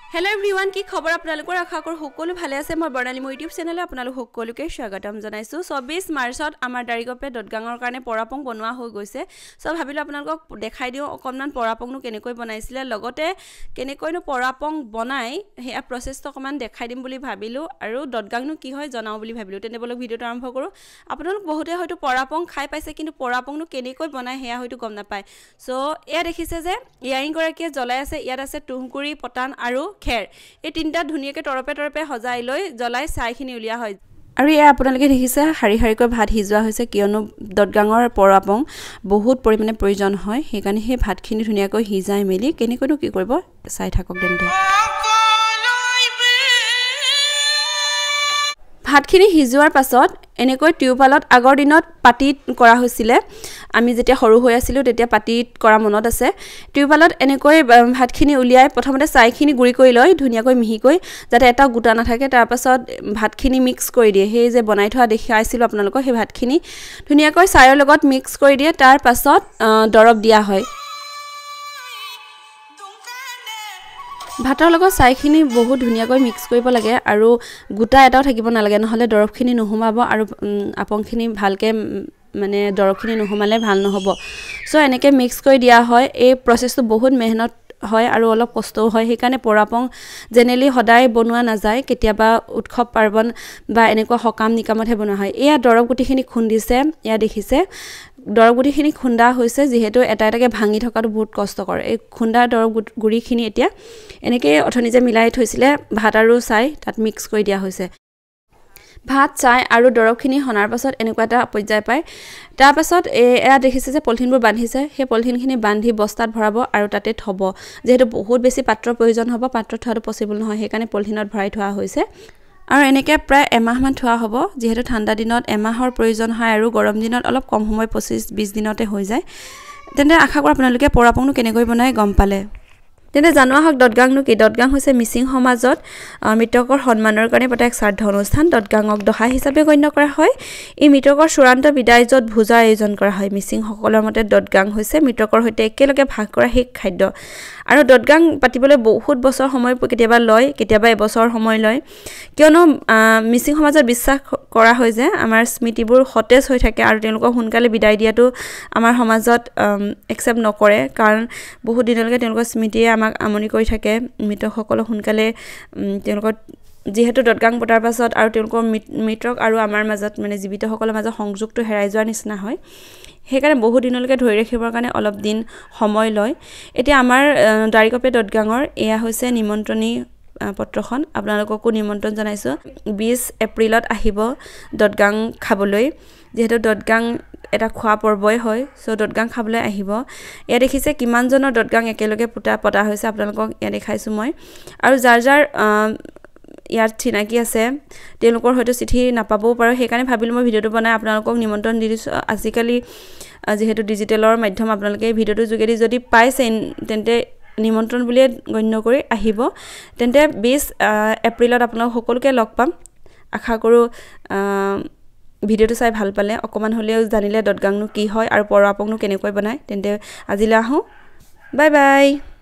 Hello everyone, কি খবৰ আপোনালোকৰ আশা কৰো সকলো ভালে আছে মই বৰ্ণালী মোৰ ইউটিউব চেনেলে আপোনালোক সকলোকে স্বাগতম জনাইছো 24 মাৰ্চত আমাৰ দাৰিগপে দদগাঙৰ কাৰণে পৰাপং বনোৱা হৈ গৈছে সো ভাবিলো আপোনালোকক দেখাই দিও অকনমান পৰাপংনো কেনেকৈ বনাইছিলে লগতে কেনেকৈনো পৰাপং বনাই হেয়া প্ৰসেছটো অকমান দেখাই দিম বুলি ভাবিলো আৰু দদগাংনো কি হয় জনাও বুলি ভাবিলো তেনে বলক ভিডিওটো আৰম্ভ কৰো আপোনালোক বহুতে হয়তো পৰাপং খাই পাইছে কিন্তু পৰাপংনো কেনেকৈ বনাই হেয়া হয়তো গম নাপায় সো এয়া দেখিছে যে ইয়াৰিং গৰাকীয়ে জ্বলাই আছে ইয়াত আছে তুহগুৰি পটান আৰু খেৰ এই তিনটা ধুনিয়াকে তৰপে হজাই লৈ জ্বলাই চাইখিনি উলিয়া হয় আৰু এয়া আপোনালোকে দেখিছে হাৰি হাৰিকৈ ভাত হিজোৱা হৈছে কিয়নো দদগাঙৰ পৰাপং বহুত পৰিমাণে প্ৰয়োজন হয় হেকাৰণে হে ভাতখিনি ধুনিয়াকৈ হিজাই মেলি কেনেকৈনো কি কৰিব চাই থাকক দেনতে ভাতখিনি হিজোৱাৰ পাছত এনেকৈ টিউপালত আগৰ দিনত পাটিত কৰা হৈছিল আমি যেতিয়া সৰু হৈ আছিল তেতিয়া পাটিত কৰা মনত আছে টিউপালত এনেকৈ ভাতখিনি উলিয়াই প্ৰথমতে চাইখিনি গুৰি কৰি লয় ধুনিয়াকৈ মিহিকৈ যাতে এটা গুটা নাথাকে তাৰ পাছত ভাতখিনি মিক্স কৰি দিয়ে হে যে বনাই থোৱা দেখাইছিল আপোনালোকক হে ভাতখিনি ধুনিয়াকৈ চাইৰ লগত মিক্স কৰি দিয়ে তাৰ পাছত দৰব দিয়া হয় ভাতৰ লগত চাইখিনি বহুত ধুনিয়াকৈ মিক্স কৰিব লাগে আৰু গুটা এটাও থাকিব নালাগে নহলে দৰবখিনি নহমাব আৰু আপংখিনি ভালকে মানে দৰবখিনি নহমালে ভাল নহব সো এনেকৈ মিক্স কৰি দিয়া হয় এই প্ৰসেছটো বহুত মেহনত হয় আৰু অলপ কষ্টও হয় হেকাৰণে পৰাপং জেনেলি সদায় বনোৱা নাযায় কেতিয়াবা উৎসৱ পাৰ্বণ বা এনেকুৱা হকাম নিকামতহে বনোৱা হয় এয়া দৰব গুটিখিনি খুন্দিছে এয়া দেখিছে দৰব গুটিখিনি খুন্দা হৈছে যেহেতু এটা এটাকে ভাঙি থকাটো বহুত কষ্টকৰ এই খুন্দা দৰব গুৰিখিনি এতিয়া এনেকৈ অথনি যে মিলাই থৈছিলে ভাত আৰু চাই তাত মিক্স কৰি দিয়া হৈছে ভাত চাই আৰু দৰবখিনি হনাৰ পাছত এনেকুৱা এটা পৰ্যায় পায় তাৰ পাছত এয়া দেখিছে যে পলিথিনবোৰ বান্ধিছে সেই পলিথিনখিনি বান্ধি বস্তাত ভৰাব আৰু তাতে থব যেহেতু বহুত বেছি পাত্ৰৰ প্ৰয়োজন হ'ব পাত্ৰত থোৱাটো পসিবল নহয় হেকাৰণে পলিথিনত ভৰাই থোৱা হৈছে আৰু এনেকৈ প্ৰায় এমাহ মান থোৱা হ'ব যেহেতু ঠাণ্ডা দিনত এমাহৰ প্ৰয়োজন হয় আৰু গৰম দিনত অলপ কম সময় 25-20 দিনতে হৈ যায় তেন্তে আশা কৰো আপোনালোকে পৰাপংনো কেনেকৈ বনাই গম পালে তেনে জানোৱা হক দদগাংনো কি দদগাং হৈছে মিচিং সমাজত মৃতকৰ সন্মানৰ কাৰণে পতা এক শ্ৰাদ্ধ অনুষ্ঠান দদগাংক দহা হিচাপে গণ্য কৰা হয় এই মৃতকৰ চূড়ান্ত বিদায় যত ভোজৰ আয়োজন কৰা হয় মিচিং সকলৰ মতে দদগাং হৈছে মৃতকৰ হৈতে একেলগে ভাগ কৰা শেষ খাদ্য আৰু দদগাং পাতিবলৈ বহুত বছৰ সময় কেতিয়াবা লয় কেতিয়াবা এবছৰ সময় লয় কিয়নো মিচিং সমাজত বিশ্বাস কৰা হয় যে আমাৰ স্মৃতিবোৰ সতেজ হৈ থাকে আৰু তেওঁলোকক সোনকালে বিদায় দিয়াটো আমাৰ সমাজত একচেপ্ট নকৰে কাৰণ বহুত দিনলৈকে তেওঁলোকৰ স্মৃতিয়ে আমাক আমনি কৰি থাকে মৃতকসকলক সোনকালে তেওঁলোকৰ যেহেতু দদগাং পতাৰ পাছত আৰু তেওঁলোকৰ মৃতক আৰু আমাৰ মাজত মানে জীৱিতসকলৰ মাজত সংযোগটো হেৰাই যোৱাৰ নিচিনা হয় হেকাৰণে বহুত দিনলৈকে ধৰি ৰাখিবৰ কাৰণে অলপ দিন সময় লয় এতিয়া আমাৰ দাৰিগপে দদগাঙৰ এয়া হৈছে নিমন্ত্ৰণী পত্ৰখন আপোনালোককো নিমন্ত্ৰণ জনাইছো 20 এপ্ৰিলত আহিব দদগাং খাবলৈ যেহেতু দদগাং এটা খোৱা পৰ্বই হয় সো দদগাং খাবলৈ আহিব এয়া দেখিছে কিমান জনৰ দদগাং একেলগে পতা হৈছে আপোনালোকক এয়া দেখাইছো মই আৰু যাৰ যাৰ ইয়াৰ চিনাকি আছে তেওঁলোকৰ হয়তো চিঠি নাপাবও পাৰে হেকাৰণে ভাবিলো মই ভিডিওটো বনাই আপোনালোকক নিমন্ত্ৰণ দি দিছো আজিকালি যেহেতু ডিজিটেলৰ মাধ্যম আপোনালোকে ভিডিওটো যোগেদি যদি পাইছে তেন্তে নিমন্ত্ৰণ বুলিয়ে গণ্য কৰি আহিব তেন্তে 20 এপ্ৰিলত আপোনালোক সকলোকে লগ পাম আশা কৰো ভিডিওটো চাই ভাল পালে অকমান হলেও জানিলে দদগাংনো কি হয় আৰু পৰাপংনো কেনেকৈ বনায় তেন্তে আজিলৈ আহো বাই বাই